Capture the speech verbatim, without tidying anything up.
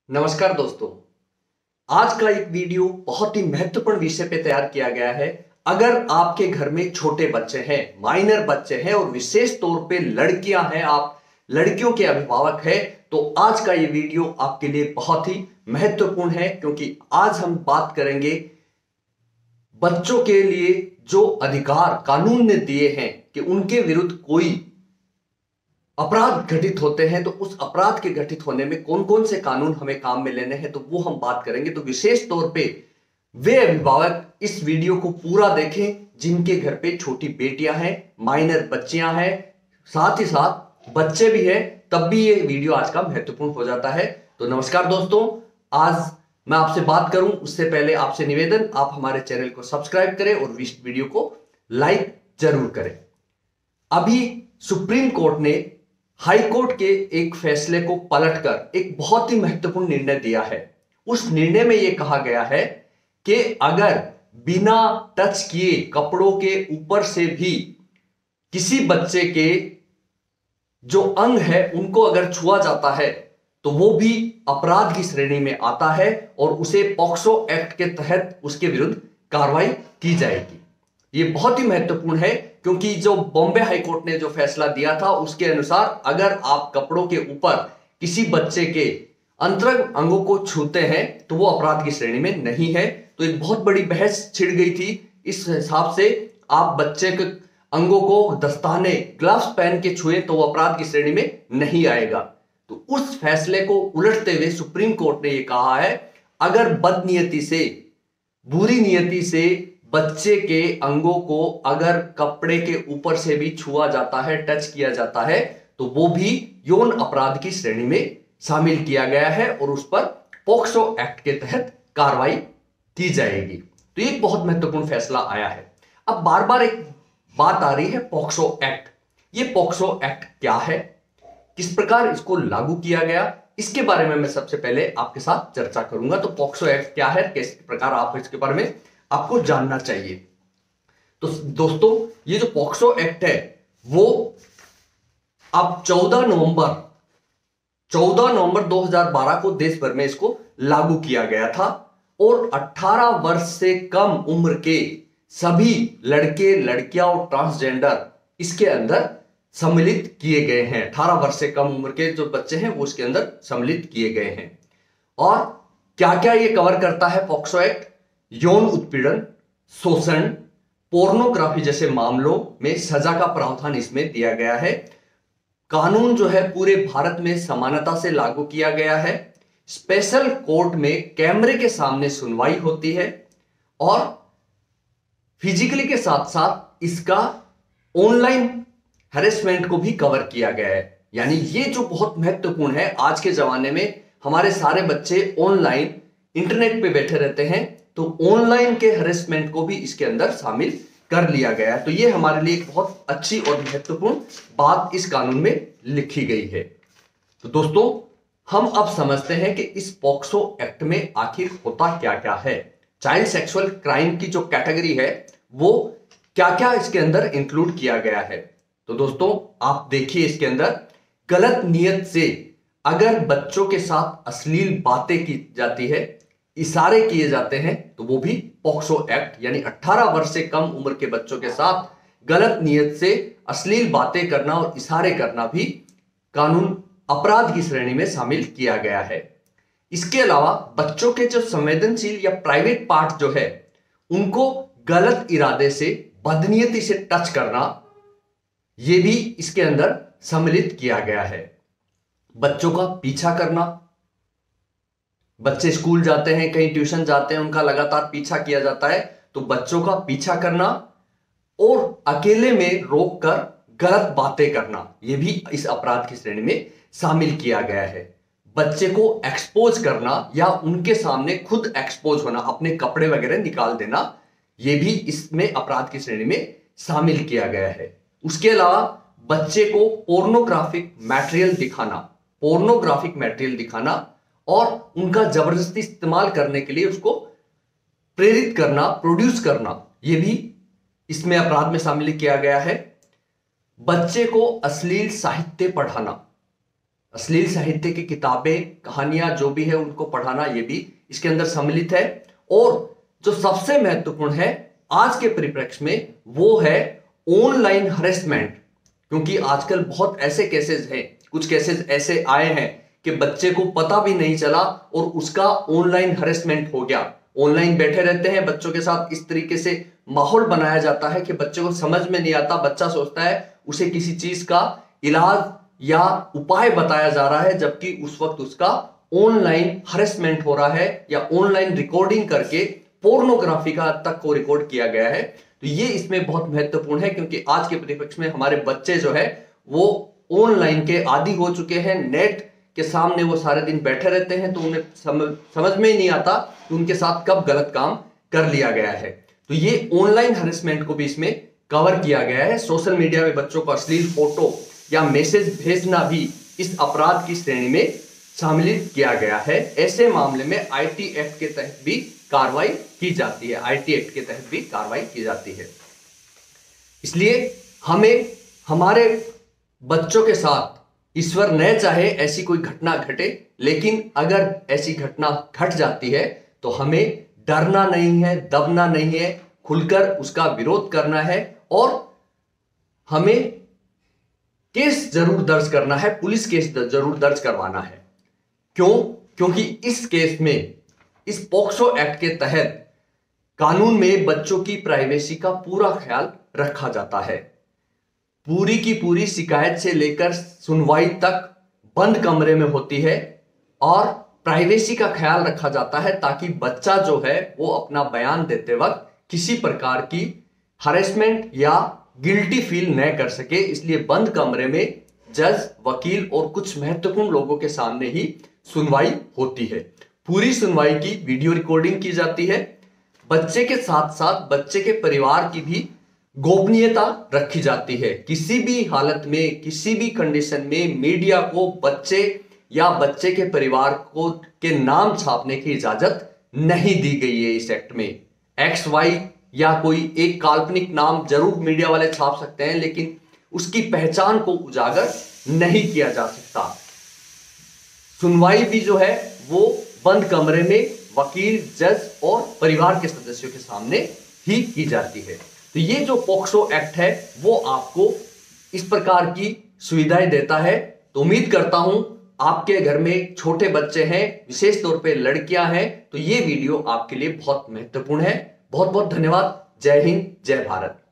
नमस्कार दोस्तों। आज का एक वीडियो बहुत ही महत्वपूर्ण विषय पे तैयार किया गया है। अगर आपके घर में छोटे बच्चे हैं, माइनर बच्चे हैं और विशेष तौर पे लड़कियां हैं, आप लड़कियों के अभिभावक हैं, तो आज का ये वीडियो आपके लिए बहुत ही महत्वपूर्ण है, क्योंकि आज हम बात करेंगे बच्चों के लिए जो अधिकार कानून ने दिए हैं कि उनके विरुद्ध कोई अपराध घटित होते हैं तो उस अपराध के घटित होने में कौन कौन से कानून हमें काम में लेने हैं, तो वो हम बात करेंगे। तो विशेष तौर पे वे अभिभावक इस वीडियो को पूरा देखें जिनके घर पे छोटी बेटियां हैं, माइनर बच्चियां हैं, साथ ही साथ बच्चे भी हैं, तब भी ये वीडियो आज का महत्वपूर्ण हो जाता है। तो नमस्कार दोस्तों, आज मैं आपसे बात करूं उससे पहले आपसे निवेदन, आप हमारे चैनल को सब्सक्राइब करें और इस वीडियो को लाइक जरूर करें। अभी सुप्रीम कोर्ट ने हाई कोर्ट के एक फैसले को पलटकर एक बहुत ही महत्वपूर्ण निर्णय दिया है। उस निर्णय में यह कहा गया है कि अगर बिना टच किए कपड़ों के ऊपर से भी किसी बच्चे के जो अंग है उनको अगर छुआ जाता है तो वो भी अपराध की श्रेणी में आता है और उसे पॉक्सो एक्ट के तहत उसके विरुद्ध कार्रवाई की जाएगी। ये बहुत ही महत्वपूर्ण है, क्योंकि जो बॉम्बे हाईकोर्ट ने जो फैसला दिया था उसके अनुसार अगर आप कपड़ों के ऊपर किसी बच्चे के अंतरंग अंगों को छूते हैं तो वो अपराध की श्रेणी में नहीं है। तो एक बहुत बड़ी बहस छिड़ गई थी। इस हिसाब से आप बच्चे के अंगों को दस्ताने, ग्लव्स पहन के छुए तो वो अपराध की श्रेणी में नहीं आएगा। तो उस फैसले को उलटते हुए सुप्रीम कोर्ट ने यह कहा है, अगर बदनियती से, बुरी नियति से बच्चे के अंगों को अगर कपड़े के ऊपर से भी छुआ जाता है, टच किया जाता है, तो वो भी यौन अपराध की श्रेणी में शामिल किया गया है और उस पर पॉक्सो एक्ट के तहत कार्रवाई की जाएगी। तो ये एक बहुत महत्वपूर्ण फैसला आया है। अब बार बार एक बात आ रही है, पॉक्सो एक्ट। ये पॉक्सो एक्ट क्या है, किस प्रकार इसको लागू किया गया, इसके बारे में मैं सबसे पहले आपके साथ चर्चा करूंगा। तो पॉक्सो एक्ट क्या है, किस प्रकार आप इसके बारे में आपको जानना चाहिए। तो दोस्तों, ये जो पॉक्सो एक्ट है वो अब चौदह नवंबर चौदह नवंबर दो हज़ार बारह को देश भर में इसको लागू किया गया था और अठारह वर्ष से कम उम्र के सभी लड़के, लड़कियां और ट्रांसजेंडर इसके अंदर सम्मिलित किए गए हैं। अठारह वर्ष से कम उम्र के जो बच्चे हैं वो इसके अंदर सम्मिलित किए गए हैं। और क्या क्या ये कवर करता है पॉक्सो एक्ट? यौन उत्पीड़न, शोषण, पोर्नोग्राफी जैसे मामलों में सजा का प्रावधान इसमें दिया गया है। कानून जो है पूरे भारत में समानता से लागू किया गया है। स्पेशल कोर्ट में कैमरे के सामने सुनवाई होती है और फिजिकली के साथ साथ इसका ऑनलाइन हैरेसमेंट को भी कवर किया गया है। यानी ये जो बहुत महत्वपूर्ण है, आज के जमाने में हमारे सारे बच्चे ऑनलाइन इंटरनेट पे बैठे रहते हैं, तो ऑनलाइन के हैरेसमेंट को भी इसके अंदर शामिल कर लिया गया है। तो ये हमारे लिए एक बहुत अच्छी और महत्वपूर्ण बात इस कानून में लिखी गई है। तो दोस्तों, हम अब समझते हैं कि इस पॉक्सो एक्ट में आखिर होता क्या क्या है। चाइल्ड सेक्सुअल क्राइम की जो कैटेगरी है वो क्या क्या इसके अंदर इंक्लूड किया गया है। तो दोस्तों, आप देखिए, इसके अंदर गलत नियत से अगर बच्चों के साथ अश्लील बातें की जाती है, इशारे किए जाते हैं, तो वो भी पॉक्सो एक्ट यानी अठारह वर्ष से कम उम्र के बच्चों के साथ गलत नियत से अश्लील बातें करना और इशारे करना भी कानून अपराध की श्रेणी में शामिल किया गया है। इसके अलावा बच्चों के जो संवेदनशील या प्राइवेट पार्ट जो है उनको गलत इरादे से, बदनियती से टच करना, यह भी इसके अंदर सम्मिलित किया गया है। बच्चों का पीछा करना, बच्चे स्कूल जाते हैं, कहीं ट्यूशन जाते हैं, उनका लगातार पीछा किया जाता है, तो बच्चों का पीछा करना और अकेले में रोककर गलत बातें करना, यह भी इस अपराध की श्रेणी में शामिल किया गया है। बच्चे को एक्सपोज करना या उनके सामने खुद एक्सपोज होना, अपने कपड़े वगैरह निकाल देना, यह भी इसमें अपराध की श्रेणी में शामिल किया गया है। उसके अलावा बच्चे को पोर्नोग्राफिक मटेरियल दिखाना, पोर्नोग्राफिक मटेरियल दिखाना और उनका जबरदस्ती इस्तेमाल करने के लिए उसको प्रेरित करना, प्रोड्यूस करना, यह भी इसमें अपराध में शामिल किया गया है। बच्चे को अश्लील साहित्य पढ़ाना, अश्लील साहित्य की किताबें, कहानियां जो भी है उनको पढ़ाना, ये भी इसके अंदर सम्मिलित है। और जो सबसे महत्वपूर्ण है आज के परिप्रेक्ष्य में, वो है ऑनलाइन हरेसमेंट। क्योंकि आजकल बहुत ऐसे केसेस हैं, कुछ केसेस ऐसे आए हैं कि बच्चे को पता भी नहीं चला और उसका ऑनलाइन हरेसमेंट हो गया। ऑनलाइन बैठे रहते हैं, बच्चों के साथ इस तरीके से माहौल बनाया जाता है कि बच्चे को समझ में नहीं आता। बच्चा सोचता है उसे किसी चीज का इलाज या उपाय बताया जा रहा है, जबकि उस वक्त उसका ऑनलाइन हरेसमेंट हो रहा है या ऑनलाइन रिकॉर्डिंग करके पोर्नोग्राफी का तक को रिकॉर्ड किया गया है। तो ये इसमें बहुत महत्वपूर्ण है, क्योंकि आज के परिप्रेक्ष्य में हमारे बच्चे जो है वो ऑनलाइन के आदी हो चुके हैं। नेट के सामने वो सारे दिन बैठे रहते हैं, तो उन्हें समझ समझ में ही नहीं आता कि उनके साथ कब गलत काम कर लिया गया है। तो ये ऑनलाइन हरेसमेंट को भी इसमें कवर किया गया है। सोशल मीडिया में बच्चों को अश्लील फोटो या मैसेज भेजना भी इस अपराध की श्रेणी में शामिल किया गया है। ऐसे मामले में आईटी एक्ट के तहत भी कार्रवाई की जाती है। आईटी एक्ट के तहत भी कार्रवाई की जाती है। इसलिए हमें हमारे बच्चों के साथ, ईश्वर न चाहे ऐसी कोई घटना घटे, लेकिन अगर ऐसी घटना घट जाती है तो हमें डरना नहीं है, दबना नहीं है, खुलकर उसका विरोध करना है और हमें केस जरूर दर्ज करना है, पुलिस केस जरूर दर्ज करवाना है। क्यों? क्योंकि इस केस में, इस पॉक्सो एक्ट के तहत कानून में बच्चों की प्राइवेसी का पूरा ख्याल रखा जाता है। पूरी की पूरी शिकायत से लेकर सुनवाई तक बंद कमरे में होती है और प्राइवेसी का ख्याल रखा जाता है, ताकि बच्चा जो है वो अपना बयान देते वक्त किसी प्रकार की हरेसमेंट या गिल्टी फील न कर सके। इसलिए बंद कमरे में जज, वकील और कुछ महत्वपूर्ण लोगों के सामने ही सुनवाई होती है। पूरी सुनवाई की वीडियो रिकॉर्डिंग की जाती है। बच्चे के साथ साथ बच्चे के परिवार की भी गोपनीयता रखी जाती है। किसी भी हालत में, किसी भी कंडीशन में मीडिया को बच्चे या बच्चे के परिवार को के नाम छापने की इजाजत नहीं दी गई है इस एक्ट में। एक्स वाई या कोई एक काल्पनिक नाम जरूर मीडिया वाले छाप सकते हैं, लेकिन उसकी पहचान को उजागर नहीं किया जा सकता। सुनवाई भी जो है वो बंद कमरे में वकील, जज और परिवार के सदस्यों के सामने ही की जाती है। तो ये जो पॉक्सो एक्ट है वो आपको इस प्रकार की सुविधाएं देता है। तो उम्मीद करता हूं आपके घर में छोटे बच्चे हैं, विशेष तौर पे लड़कियां हैं, तो ये वीडियो आपके लिए बहुत महत्वपूर्ण है। बहुत बहुत धन्यवाद। जय हिंद, जय भारत।